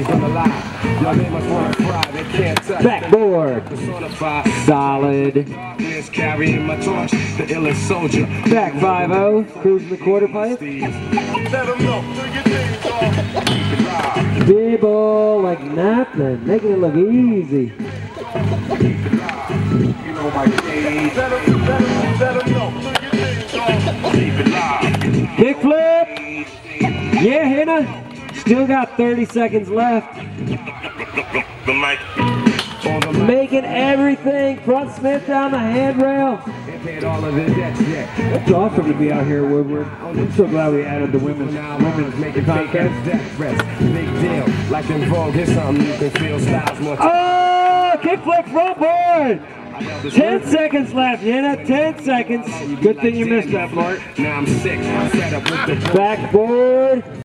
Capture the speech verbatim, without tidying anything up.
raised on the line. Y'all they must wanna fry, they can't touch. Backboard. Solid. Carrying my torch, the illest soldier. Back five oh, cruising the quarter pipe. D-ball like nothing, making it look easy. Kick flip. Yeah, Hina. Still got thirty seconds left. Making everything. Front Smith down the handrail. It's awesome to be out here, Woodward. I'm so glad we added the women's women's making contest. Big deal. Like in Vogue, here's something you can feel styles more. Oh, kickflip front board. Ten seconds left, Hina. Ten seconds. Good thing you missed that, Mark. Now I'm sick. I'm fed up with the backboard.